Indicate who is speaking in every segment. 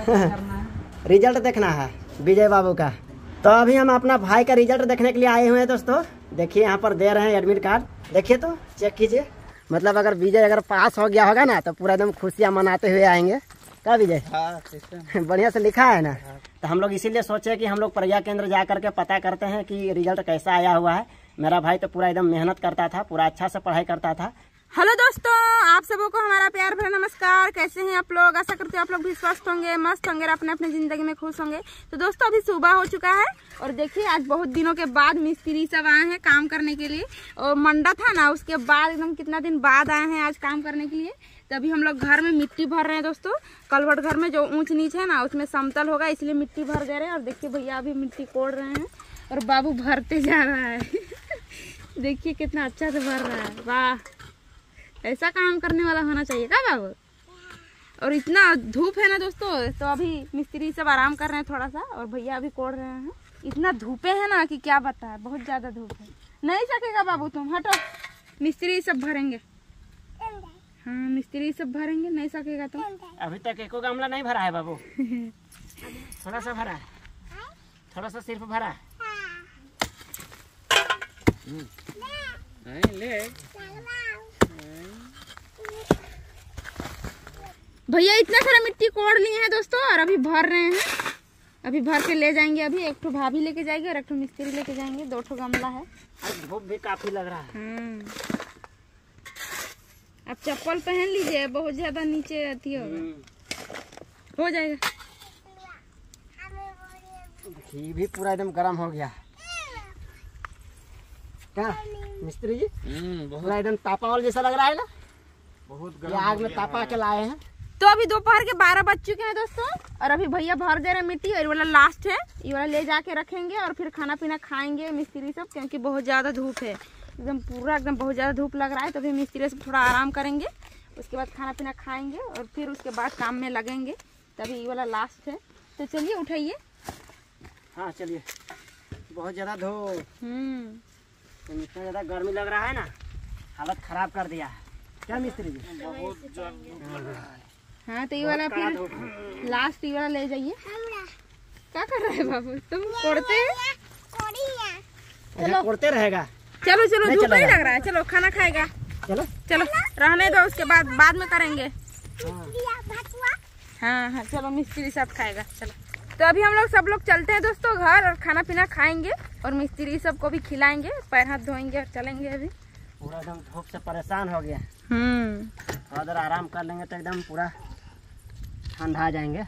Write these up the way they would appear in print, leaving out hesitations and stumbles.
Speaker 1: Result देखना है विजय बाबू का। तो अभी हम अपना भाई का रिजल्ट देखने के लिए आए हुए हैं दोस्तों। देखिए यहाँ पर दे रहे हैं एडमिट कार्ड, देखिए तो चेक कीजिए। मतलब अगर विजय अगर पास हो गया होगा ना तो पूरा एकदम खुशियाँ मनाते हुए आएंगे। क्या विजय? हाँ बढ़िया से लिखा है ना। तो हम लोग इसीलिए सोचे कि हम लोग प्रज्ञा केंद्र जा करके पता करते हैं कि रिजल्ट कैसा आया हुआ है। मेरा भाई तो पूरा एकदम मेहनत करता था, पूरा अच्छा से पढ़ाई करता था।
Speaker 2: हेलो दोस्तों, आप सबों को हमारा प्यार भरा नमस्कार। कैसे हैं आप लोग? आशा करते हैं आप लोग भी स्वस्थ होंगे, मस्त होंगे और अपने अपने जिंदगी में खुश होंगे। तो दोस्तों अभी सुबह हो चुका है और देखिए आज बहुत दिनों के बाद मिस्त्री सब आए हैं काम करने के लिए। और मंडा था ना, उसके बाद एकदम कितना दिन बाद आए हैं आज काम करने के लिए। तो अभी हम लोग घर में मिट्टी भर रहे हैं दोस्तों। कलवट घर में जो ऊंच नीच है ना उसमें समतल होगा, इसलिए मिट्टी भर दे रहे हैं। और देखिए भैया अभी मिट्टी कोड़ रहे हैं और बाबू भरते जा रहा है। देखिए कितना अच्छा से भर रहा है, वाह। ऐसा काम करने वाला होना चाहिए क्या बाबू? और इतना धूप है ना दोस्तों, तो अभी मिस्त्री सब आराम कर रहे हैं थोड़ा सा और भैया अभी कोड़ रहे हैं। इतना धूपे है ना कि क्या बताए, बहुत ज्यादा धूप है। नहीं सकेगा बाबू, तुम हटो। मिस्त्री सब भरेंगे, हाँ मिस्त्री सब भरेंगे, नहीं सकेगा तुम।
Speaker 1: अभी तक एको गमला नहीं भरा है बाबू। थोड़ा सा भरा है, थोड़ा सा सिर्फ भरा है। ले
Speaker 2: भैया इतना सारा मिट्टी कोड़ लिए हैं दोस्तों और अभी भर रहे हैं। अभी भर के ले जाएंगे। अभी एक ठो भाभी लेके जाएंगे और एक ठो मिस्त्री लेके जाएंगे। 2 ठो गमला है।
Speaker 1: धूप भी काफी लग रहा है।
Speaker 2: अब चप्पल पहन लीजिए, बहुत ज्यादा नीचे अथी होगा, हो जाएगा।
Speaker 1: घी भी पूरा एकदम गर्म हो गया। क्या मिस्त्री जी? पूरा एकदम तापावल जैसा लग रहा है ना, बहुत गर्म। आग में तापा के लाए हैं।
Speaker 2: तो अभी दोपहर के 12 बज चुके हैं दोस्तों और अभी भैया भर दे रहे मिट्टी। और ये वाला लास्ट है, ये वाला ले जाके रखेंगे और फिर खाना पीना खाएंगे मिस्त्री सब, क्योंकि बहुत ज्यादा धूप है। एकदम पूरा एकदम बहुत ज्यादा धूप लग रहा है। तो अभी मिस्त्री सब थोड़ा आराम करेंगे, उसके बाद खाना पीना खाएंगे और फिर उसके बाद काम में लगेंगे। तभी ये वाला लास्ट है। तो चलिए उठाइए।
Speaker 1: हाँ चलिए। बहुत ज्यादा धूप, इतना ज्यादा गर्मी लग रहा है ना, हालत खराब कर दिया है। क्या मिस्त्री जी? बहुत ज्यादा।
Speaker 2: हाँ तो ये वाला फिर लास्ट ये वाला ले जाइए। क्या कर रहा है बाबू? तुम कोड़ते
Speaker 1: चलो कोड़ते रहेगा।
Speaker 2: चलो चलो, धूप नहीं लग रहा है। चलो खाना खाएगा।
Speaker 1: चलो
Speaker 2: चलो रहने दो, उसके बाद में करेंगे। हाँ चलो मिस्त्री साथ खाएगा। चलो तो अभी हम लोग सब लोग चलते हैं दोस्तों घर और खाना पीना खाएंगे और मिस्त्री सबको भी खिलाएंगे, पैर हाथ धोएंगे और चलेंगे। अभी
Speaker 1: पूरा एकदम धूप से परेशान हो गया। थोड़ा देर आराम कर लेंगे तो एकदम पूरा ठंडा आ जाएंगे।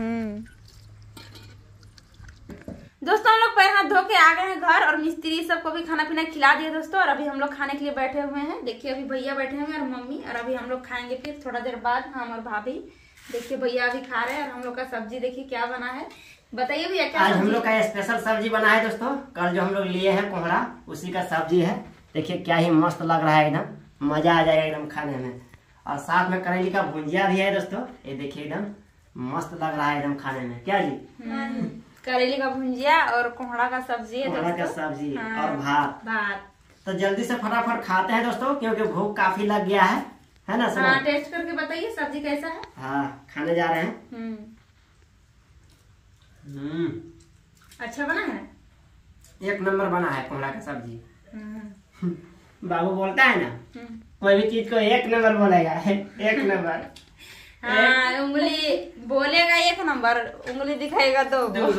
Speaker 2: दोस्तों हम लोग पैर हाथ धो के आ गए हैं घर और मिस्त्री सबको भी खाना पीना खिला दिया दोस्तों। और अभी हम लोग खाने के लिए बैठे हुए हैं। देखिए अभी भैया बैठे हुए हैं और मम्मी, और अभी हम लोग खाएंगे फिर थोड़ा देर बाद, हम और भाभी। देखिए भैया अभी खा रहे हैं और हम लोग का सब्जी देखिए क्या बना है। बताइए भैया क्या?
Speaker 1: आज हम लोग का स्पेशल सब्जी बना है दोस्तों। कल जो हम लोग लिए हैं कोहड़ा, उसी का सब्जी है। देखिए क्या ही मस्त लग रहा है, एकदम मजा आ जाएगा एकदम खाने में। और साथ में करेली का भुंजिया भी है दोस्तों। ये देखिए एकदम मस्त लग रहा है एकदम खाने में। क्या जी?
Speaker 2: करेली का भुंजिया और कोहड़ा का सब्जी है,
Speaker 1: कोहड़ा का सब्जी और भात। तो जल्दी से फटाफट खाते हैं दोस्तों, क्योंकि भूख काफी लग गया है ना?
Speaker 2: हाँ, टेस्ट करके बताइए सब्जी कैसा है।
Speaker 1: हाँ खाने जा रहे हैं।
Speaker 2: अच्छा बना है,
Speaker 1: 1 नंबर बना है कोहड़ा का सब्जी। बाबू बोलता है ना, कोई भी चीज को 1 नंबर बोलेगा। 1 नंबर।
Speaker 2: हाँ उंगली बोलेगा 1 नंबर, उंगली दिखाएगा 2।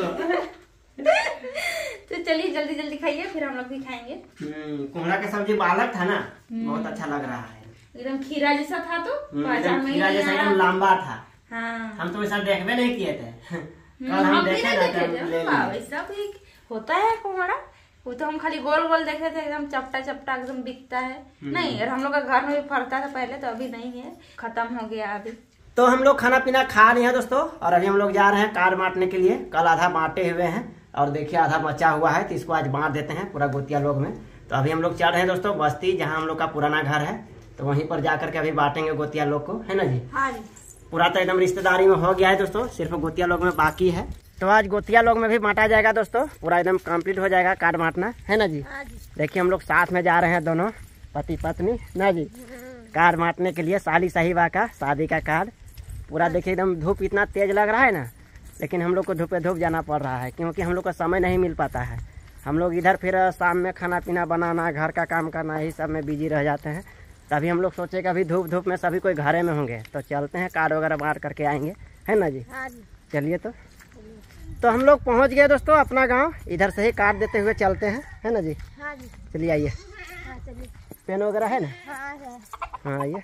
Speaker 2: तो चलिए जल्दी जल्दी खाइए, फिर हम लोग भी खाएंगे।
Speaker 1: कोहड़ा का सब्जी बालक था ना, बहुत अच्छा लग रहा है।
Speaker 2: एकदम खीरा जैसा था, तो
Speaker 1: खीरा जैसा एकदम लंबा था।
Speaker 2: हाँ
Speaker 1: हम तो वैसा देखबे नहीं किए थे। कल
Speaker 2: हम देखे ना, वैसा भी होता है कोहड़ा। वो तो हम खाली गोल गोल देखे थे, एकदम चपटा चपटा एकदम बिकता है। नहीं, और हम लोग का घर में भी फरता था पहले, तो अभी नहीं है, खत्म हो गया अभी।
Speaker 1: तो हम लोग खाना पीना खा रहे हैं दोस्तों और अभी हम लोग जा रहे हैं कार्ड बांटने के लिए। कल आधा बांटे हुए हैं और देखिए आधा बचा हुआ है, तो इसको आज बांट देते हैं पूरा गोतिया लोग में। तो अभी हम लोग चल रहे हैं दोस्तों बस्ती, जहाँ हम लोग का पुराना घर है। तो वहीं पर जा करके अभी बांटेंगे गोतिया लोग को, है ना जी?
Speaker 2: हाँ जी।
Speaker 1: पूरा तो एकदम रिश्तेदारी में हो गया है दोस्तों, सिर्फ गोतिया लोग में बाकी है। तो आज गोतिया लोग में भी बांटा जाएगा दोस्तों, पूरा एकदम कंप्लीट हो जाएगा कार्ड बांटना, है ना जी? देखिए हम लोग साथ में जा रहे हैं दोनों पति पत्नी ना जी, कार्ड बांटने के लिए। साली साहिबा का शादी का कार्ड पूरा। देखिए एकदम धूप इतना तेज लग रहा है ना, लेकिन हम लोग को धूपे धूप जाना पड़ रहा है क्योंकि हम लोग का समय नहीं मिल पाता है। हम लोग इधर फिर शाम में खाना पीना बनाना, घर का काम करना, यही सब में बिजी रह जाते हैं। तभी हम लोग सोचे कि अभी धूप धूप में सभी कोई घरे में होंगे तो चलते हैं, कार्ड वगैरह बांट करके आएंगे, है ना जी?
Speaker 2: हाँ जी।
Speaker 1: चलिए तो हम लोग पहुंच गए दोस्तों अपना गांव। इधर से ही कार्ड देते हुए चलते हैं, है ना जी?
Speaker 2: हाँ जी।
Speaker 1: चलिए आइए।
Speaker 2: हाँ चलिए।
Speaker 1: पेन वगैरह है ना?
Speaker 2: हाँ है।
Speaker 1: हाँ आइए।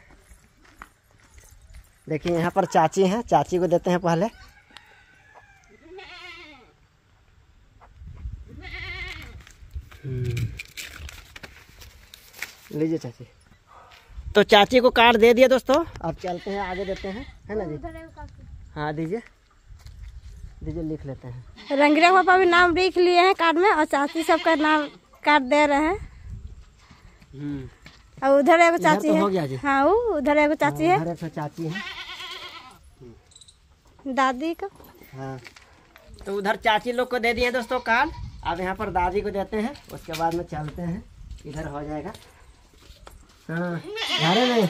Speaker 1: देखिए यहाँ पर चाची हैं, चाची को देते हैं पहले। लीजिए चाची। तो चाची को कार्ड दे दिया दोस्तों, अब चलते हैं आगे देते हैं, है ना जी? हाँ दीजिए दीजिए, लिख लेते हैं।
Speaker 2: रंगीला पापा भी नाम लिख लिए हैं कार्ड में और चाची सबका नाम कार्ड दे रहे हैं। और उधर एगो चाची
Speaker 1: तो
Speaker 2: है।
Speaker 1: हो गया जी।
Speaker 2: हाँ उधर एगो चाची है।
Speaker 1: उधर एक चाची है
Speaker 2: दादी को।
Speaker 1: हाँ तो उधर चाची लोग को दे दिए दोस्तों कार्ड। अब यहाँ पर दादी को देते हैं, उसके बाद में चलते हैं, इधर हो जाएगा। हाँ घरे में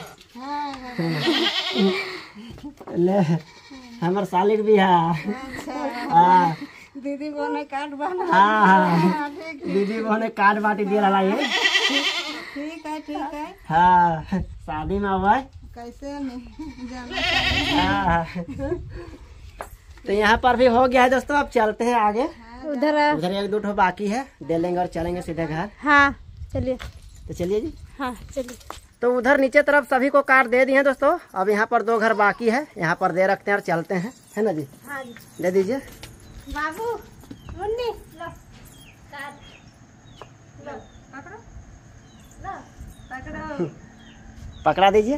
Speaker 1: ले हमारे सालिक भी है। हाँ
Speaker 2: दीदी बोने कार्ड बना।
Speaker 1: हाँ दीदी बोने कार्ड बांटी दिया रहा ये।
Speaker 2: ठीक है।
Speaker 1: हाँ शादी में हुआ है
Speaker 2: कैसे नहीं जाना।
Speaker 1: हाँ तो यहाँ पर भी हो गया है दोस्तों। अब चलते हैं आगे।
Speaker 2: उधर
Speaker 1: उधर एक दो ठो बाकी है, दे लेंगे और चलेंगे सीधे घर।
Speaker 2: हाँ चलिए।
Speaker 1: तो चलिए जी।
Speaker 2: हाँ चलिए।
Speaker 1: तो उधर नीचे तरफ सभी को कार्ड दे दिए हैं दोस्तों। अब यहाँ पर 2 घर बाकी है, यहाँ पर दे रखते हैं और चलते हैं, है ना जी?
Speaker 2: हाँ जी।
Speaker 1: दे दीजिए।
Speaker 2: बाबू मुन्नी लो कार्ड लो पकड़ो लो पकड़ो।
Speaker 1: पकड़ा दीजिए।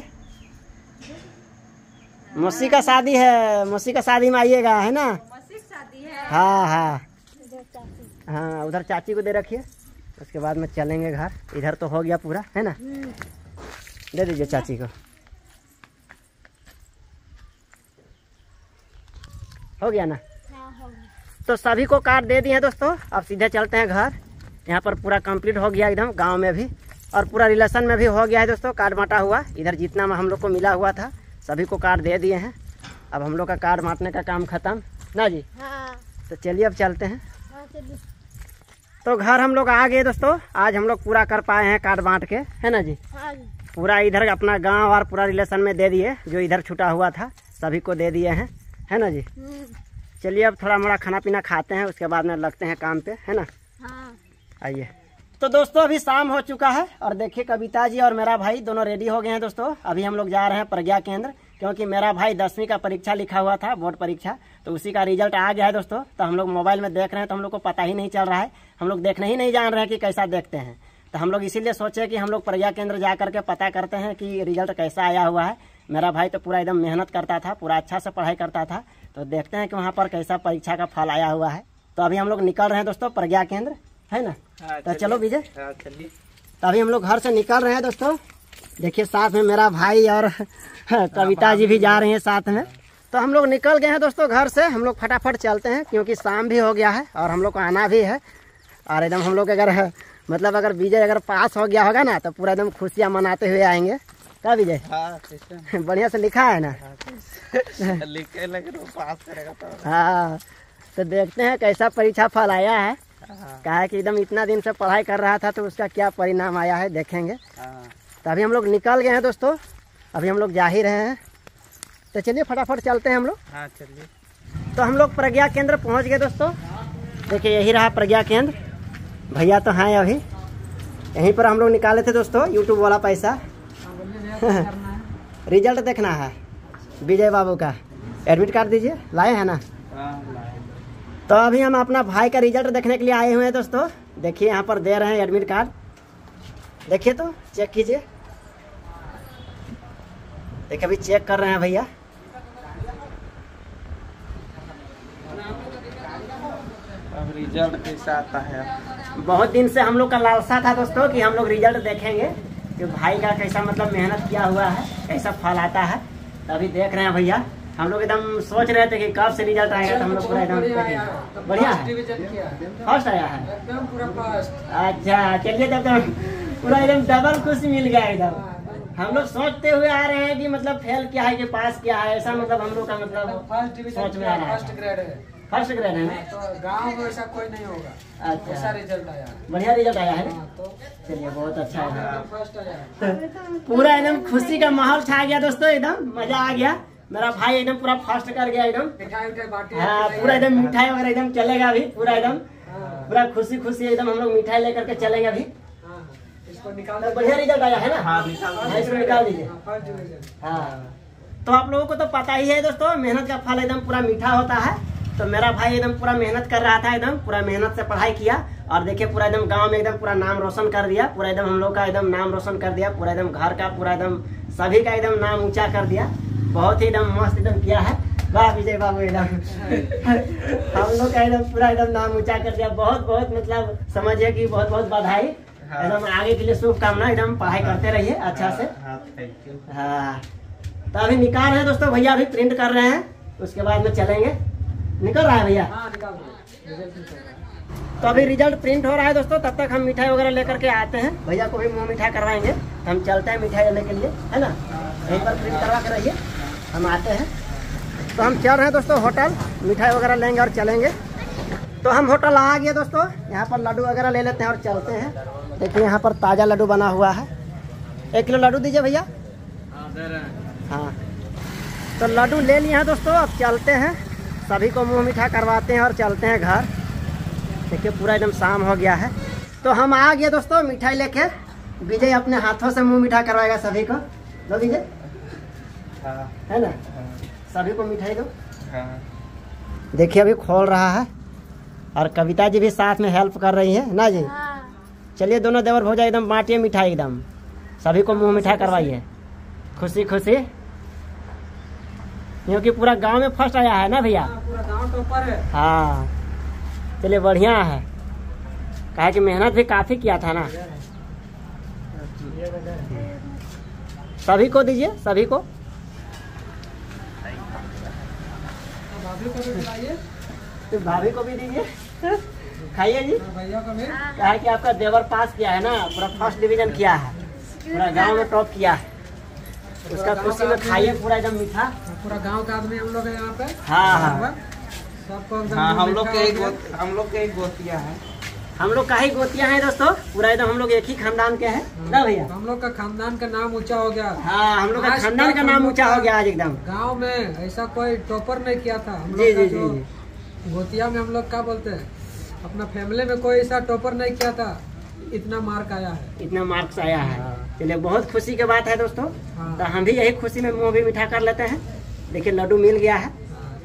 Speaker 1: मौसी का शादी है, मौसी का शादी में आइएगा, है ना?
Speaker 2: मौसी शादी है।
Speaker 1: हाँ हाँ उधर चाची को दे रखिए, उसके बाद में चलेंगे घर। इधर तो हो गया पूरा, है ना? दे दीजिए चाची को। हो गया ना? तो सभी को कार्ड दे दिए हैं दोस्तों। अब सीधे चलते हैं घर। यहाँ पर पूरा कंप्लीट हो गया एकदम, गांव में भी और पूरा रिलेशन में भी हो गया है दोस्तों। कार्ड बांटा हुआ इधर जितना हम लोग को मिला हुआ था सभी को कार्ड दे दिए हैं। अब हम लोग का कार्ड बांटने का काम खत्म ना जी?
Speaker 2: हाँ।
Speaker 1: तो चलिए अब चलते हैं।
Speaker 2: हाँ चलिए।
Speaker 1: तो घर हम लोग आ गए दोस्तों। आज हम लोग पूरा कर पाए हैं कार्ड बांट के, है ना जी?
Speaker 2: हाँ जी।
Speaker 1: पूरा इधर अपना गांव और पूरा रिलेशन में दे दिए, जो इधर छूटा हुआ था सभी को दे दिए हैं, है ना जी? चलिए अब थोड़ा मोड़ा खाना पीना खाते हैं, उसके बाद में लगते हैं काम पे, है ना?
Speaker 2: हाँ।
Speaker 1: आइए। तो दोस्तों अभी शाम हो चुका है और देखिए कविता जी और मेरा भाई दोनों रेडी हो गए हैं दोस्तों। अभी हम लोग जा रहे हैं प्रज्ञा केंद्र, क्योंकि मेरा भाई 10वीं का परीक्षा लिखा हुआ था, बोर्ड परीक्षा, तो उसी का रिजल्ट आ गया है दोस्तों। तो हम लोग मोबाइल में देख रहे हैं तो हम लोग को पता ही नहीं चल रहा है, हम लोग देखने ही नहीं जान रहे हैं कि कैसा देखते हैं। तो हम लोग इसीलिए सोचे कि हम लोग प्रज्ञा केंद्र जा करके पता करते हैं कि रिजल्ट कैसा आया हुआ है। मेरा भाई तो पूरा एकदम मेहनत करता था, पूरा अच्छा से पढ़ाई करता था, तो देखते हैं कि वहाँ पर कैसा परीक्षा का फल आया हुआ है। तो अभी हम लोग निकल रहे हैं दोस्तों प्रज्ञा केंद्र, है ना? तो चलो विजय।
Speaker 3: चलिए।
Speaker 1: तो अभी हम लोग घर से निकल रहे हैं दोस्तों। देखिए साथ में मेरा भाई और कविता जी भी जा रही हैं साथ में। तो हम लोग निकल गए हैं दोस्तों घर से। हम लोग फटाफट चलते हैं क्योंकि शाम भी हो गया है और हम लोग को आना भी है। और एकदम हम लोग अगर मतलब अगर विजय अगर पास हो गया होगा ना तो पूरा एकदम खुशियाँ मनाते हुए आएंगे। क्या विजय?
Speaker 3: हाँ
Speaker 1: बढ़िया से लिखा है ना?
Speaker 3: लिखे लगे तो पास करेगा तो।
Speaker 1: हाँ तो देखते हैं कैसा परीक्षा फल आया है। कहा है कि एकदम इतना दिन से पढ़ाई कर रहा था तो उसका क्या परिणाम आया है देखेंगे। तो अभी हम लोग निकल गए हैं दोस्तों, अभी हम लोग जा ही रहे हैं। तो चलिए फटाफट चलते हैं हम लोग।
Speaker 3: हाँ चलिए।
Speaker 1: तो हम लोग प्रज्ञा केंद्र पहुंच गए दोस्तों। देखिए यही रहा प्रज्ञा केंद्र, भैया तो हैं अभी यहीं पर। हम लोग निकाले थे दोस्तों यूट्यूब वाला पैसा। रिजल्ट देखना है विजय बाबू का। एडमिट कार्ड दीजिए, लाए हैं ना? तो अभी हम अपना भाई का रिजल्ट देखने के लिए आए हुए हैं दोस्तों। देखिए यहाँ पर दे रहे हैं एडमिट कार्ड, देखिए तो चेक कीजिए। देखिए अभी चेक कर रहे हैं भैया।
Speaker 3: अब रिजल्ट कैसा आता है?
Speaker 1: बहुत दिन से हम लोग का लालसा था दोस्तों कि हम लोग रिजल्ट देखेंगे कि भाई का कैसा मतलब मेहनत किया हुआ है, कैसा फल आता है। तो अभी देख रहे हैं भैया। हम लोग एकदम सोच रहे थे कि कब से रिजल्ट आएगा, तो हम लोग पूरा एकदम बढ़िया है, फर्स्ट आया है एकदम पूरा फर्स्ट। अच्छा चलिए तब तो पूरा एकदम डबल खुशी मिल गया एकदम। हम लोग सोचते हुए आ रहे हैं कि मतलब फेल क्या है कि पास क्या है, ऐसा मतलब हम लोग का मतलब सोच में आ रहा है। फर्स्ट ग्रेड है ना?
Speaker 4: तो गांव में ऐसा कोई नहीं होगा।
Speaker 1: अच्छा,
Speaker 4: ऐसा रिजल्ट आया।
Speaker 1: बढ़िया रिजल्ट आया है।
Speaker 4: हाँ, तो
Speaker 1: चलिए बहुत अच्छा है।
Speaker 4: फर्स्ट आया।
Speaker 1: पूरा एकदम खुशी का माहौल छा गया दोस्तों, एकदम मजा आ गया। मेरा भाई एकदम पूरा फर्स्ट कर गया एकदम।
Speaker 4: मिठाई उठाई बांटी।
Speaker 1: हाँ पूरा एकदम मिठाई वगैरह एकदम चलेगा अभी, पूरा एकदम पूरा खुशी खुशी एकदम हम लोग मिठाई लेकर के चलेंगे अभी।
Speaker 4: इसको निकाल।
Speaker 1: तो बढ़िया रिजल्ट आया है ना?
Speaker 3: हाँ,
Speaker 1: हाँ, इसको निकाल दीजिए।
Speaker 4: First division.
Speaker 1: हाँ तो आप लोगों को तो पता ही है दोस्तों, मेहनत का फल एकदम पूरा मीठा होता है। तो मेरा भाई एकदम पूरा मेहनत कर रहा था, एकदम पूरा मेहनत से पढ़ाई किया और देखिए पूरा एकदम गांव में एकदम पूरा नाम रोशन कर दिया। पूरा एकदम हम लोग का एकदम नाम रोशन कर दिया, पूरा एकदम घर का पूरा एकदम सभी का एकदम नाम ऊंचा कर दिया। बहुत ही एकदम मस्त एकदम किया है। वाह विजय बाबू एकदम हम लोग का एकदम पूरा एकदम नाम ऊंचा कर दिया। बहुत बहुत मतलब समझिए कि बहुत बहुत बधाई। एकदम आगे के लिए शुभकामना, एकदम पढ़ाई करते रहिए अच्छा से।
Speaker 3: Thank you.
Speaker 1: हाँ तो अभी निकाल रहे हैं दोस्तों, भैया अभी प्रिंट कर रहे हैं, उसके बाद में चलेंगे। निकल रहा है भैया?
Speaker 4: हाँ निकाल दो। रिजल्ट निकल रहा है।
Speaker 1: तो अभी रिजल्ट प्रिंट हो रहा है दोस्तों, तब तक हम मिठाई वगैरह लेकर के आते हैं। भैया को भी मुंह मीठा करवाएंगे। हम चलते हैं मिठाई लेने के लिए, है ना? यहीं पर प्रिंट करवा के रहिए, हम आते हैं। तो हम चल रहे हैं दोस्तों होटल, मिठाई वगैरह लेंगे और चलेंगे। तो हम होटल आ गए दोस्तों, यहाँ पर लड्डू वगैरह ले लेते हैं और चलते हैं। देखिए यहाँ पर ताज़ा लड्डू बना हुआ है। 1 किलो लड्डू दीजिए भैया। हाँ तो लड्डू ले लिए हैं दोस्तों, अब चलते हैं। सभी को मुंह मीठा करवाते हैं और चलते हैं घर। देखिए पूरा एकदम शाम हो गया है। तो हम आ गए दोस्तों मिठाई लेके। विजय अपने हाथों से मुंह मीठा करवाएगा सभी को। लो विजय, है ना? सभी को मिठाई दो। देखिए अभी खोल रहा है और कविता जी भी साथ में हेल्प कर रही है ना जी? चलिए दोनों देवर भौजा एकदम बांटिए मिठाई, एकदम सभी को मुंह मीठा करवाइए खुशी खुशी, क्योंकि पूरा गांव में फर्स्ट आया है ना भैया?
Speaker 4: पूरा गांव टॉपर है।
Speaker 1: हाँ चलिए बढ़िया है, कहा कि मेहनत भी काफी किया था ना। सभी को दीजिए, सभी को।
Speaker 4: भाभी को भी खिलाइए।
Speaker 1: तो भाभी को भी दीजिए, खाइए जी।
Speaker 4: भैया को भी।
Speaker 1: कहा है कि आपका देवर पास किया है ना, पूरा फर्स्ट डिवीजन किया है, पूरा गांव में टॉप किया है। उसका खुशी में खाइए पूरा एकदम मीठा।
Speaker 4: पूरा गांव का आदमी हम लोग है यहाँ पे।
Speaker 1: हाँ हाँ
Speaker 4: सबको एकदम
Speaker 3: हाँ, हम
Speaker 4: मीठा
Speaker 3: लोग
Speaker 4: हो
Speaker 3: के
Speaker 4: गया।
Speaker 3: हम लोग के एक गोतिया है।
Speaker 1: हम लोग का ही गोतिया है दोस्तों, पूरा एकदम हम लोग एक ही खानदान के हैं ना भैया?
Speaker 4: हम लोग का खानदान का नाम ऊंचा हो गया।
Speaker 1: हाँ हम लोग का
Speaker 4: आज
Speaker 1: खानदान
Speaker 4: तक
Speaker 1: का
Speaker 4: हम
Speaker 1: नाम
Speaker 4: लोग
Speaker 1: ऊंचा
Speaker 4: का
Speaker 1: हो गया आज एकदम।
Speaker 4: गांव में ऐसा कोई टॉपर नहीं किया था। हम
Speaker 1: जी
Speaker 4: लोग का
Speaker 1: जी
Speaker 4: जो
Speaker 1: जी।
Speaker 4: गोतिया में हम लोग क्या बोलते हैं, अपना फैमिली में कोई ऐसा टॉपर नहीं किया था। इतना मार्क आया है।
Speaker 1: इतना मार्क्स आया है, चलिए बहुत खुशी की बात है दोस्तों।
Speaker 4: हाँ।
Speaker 1: तो हम भी यही खुशी में मुंह भी मीठा कर लेते हैं। देखिए लड्डू मिल गया है।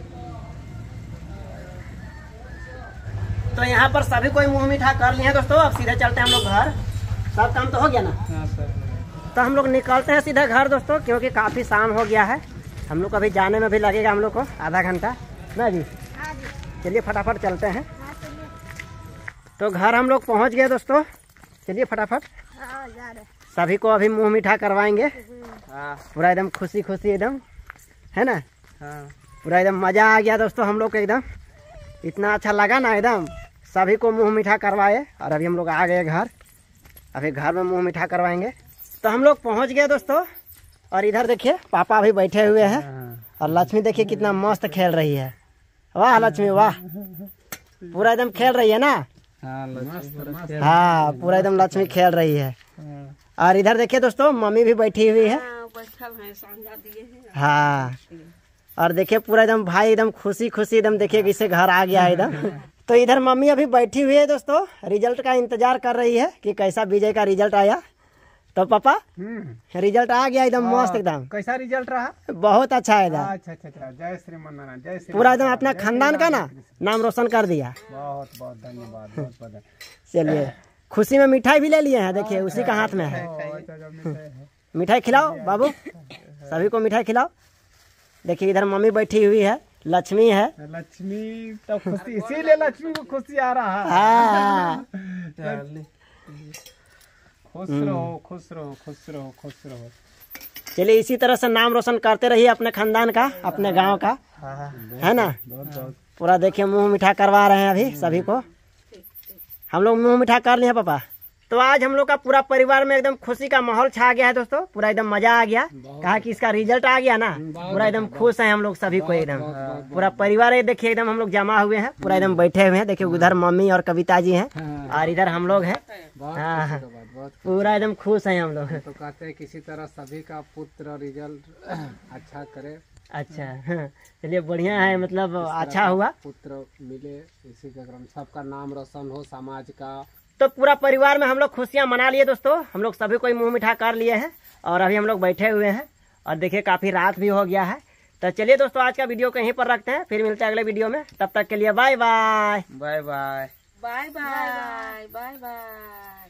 Speaker 1: तो यहाँ पर सभी कोई मुंह मीठा कर लिए हैं दोस्तों। अब सीधे चलते हैं हम लोग घर। सब काम तो हो गया ना?
Speaker 3: हाँ सर।
Speaker 1: तो हम लोग निकलते हैं सीधे घर दोस्तों, क्योंकि काफी शाम हो गया है। हम लोग को अभी जाने में भी लगेगा हम लोग को आधा घंटा ना जी? चलिए फटाफट चलते हैं। तो घर हम लोग पहुँच गए दोस्तों, चलिए फटाफट। सभी को अभी मुंह मीठा करवाएंगे।
Speaker 3: हाँ
Speaker 1: पूरा एकदम खुशी खुशी एकदम, है ना?
Speaker 3: हाँ।
Speaker 1: पूरा एकदम मजा आ गया दोस्तों हम लोग को, एकदम इतना अच्छा लगा ना एकदम। सभी को मुंह मीठा करवाए और अभी हम लोग आ गए घर। अभी घर में मुंह मीठा करवाएंगे। तो हम लोग पहुंच गए दोस्तों, और इधर देखिए पापा अभी बैठे हुए हैं और लक्ष्मी देखिए कितना मस्त खेल रही है। वाह लक्ष्मी वाह, पूरा एकदम खेल रही है ना? हाँ पूरा एकदम लक्ष्मी खेल रही है। और इधर देखिए दोस्तों मम्मी भी बैठी हुई है। हाँ और देखिए पूरा एकदम भाई एकदम खुशी खुशी एकदम देखिए किससे घर आ गया है एकदम। तो इधर मम्मी अभी बैठी हुई है दोस्तों, रिजल्ट का इंतजार कर रही है कि कैसा विजय का रिजल्ट आया। तो पापा रिजल्ट आ गया एकदम मस्त एकदम।
Speaker 4: कैसा रिजल्ट रहा?
Speaker 1: बहुत अच्छा है एकदम।
Speaker 4: अच्छा अच्छा अच्छा, जय श्री मन्नारायण, जय श्री।
Speaker 1: पूरा एकदम अपना खानदान का ना नाम रोशन कर दिया।
Speaker 4: बहुत बहुत धन्यवाद, बहुत बहुत।
Speaker 1: चलिए खुशी में मिठाई भी ले लिए हैं, देखिए उसी का हाथ में है। मिठाई खिलाओ बाबू, सभी को मिठाई खिलाओ। देखिए इधर मम्मी बैठी हुई है, लक्ष्मी है।
Speaker 4: लक्ष्मी तो खुशी, इसीलिए लक्ष्मी को खुशी आ रहा है।
Speaker 1: हाँ
Speaker 4: खुश रहो खुश रहो खुश रहो खुश रहो।
Speaker 1: चलिए इसी तरह से नाम रोशन करते रहिए अपने खानदान का, अपने गांव का, है ना? पूरा देखिए मुंह मीठा करवा रहे हैं अभी सभी को। हम लोग मुंह मीठा कर लिए हैं पापा, तो आज हम लोग का पूरा परिवार में एकदम खुशी का माहौल छा गया है दोस्तों, पूरा एकदम मजा आ गया। कहा कि इसका रिजल्ट आ गया ना, पूरा एकदम खुश है हम लोग सभी को एकदम। पूरा परिवार है, देखिए एकदम हम लोग जमा हुए हैं, पूरा एकदम बैठे हुए हैं। देखिए उधर मम्मी और कविता जी हैं और इधर हम लोग हैं। हाँ, पूरा एकदम खुश है हम लोग।
Speaker 4: तो कहते हैं किसी तरह सभी का पुत्र रिजल्ट अच्छा करे।
Speaker 1: अच्छा, हाँ, चलिए बढ़िया है, मतलब अच्छा हुआ,
Speaker 4: पुत्र मिले, इसी का क्रम सबका नाम रोशन हो समाज का।
Speaker 1: तो पूरा परिवार में हम लोग खुशियां मना लिए दोस्तों। हम लोग सभी कोई मुंह मिठा कर लिए हैं और अभी हम लोग बैठे हुए हैं और देखिए काफी रात भी हो गया है। तो चलिए दोस्तों आज का वीडियो कहीं पर रखते हैं, फिर मिलते हैं अगले वीडियो में। तब तक के लिए bye bye.
Speaker 3: Bye bye
Speaker 2: bye bye bye bye.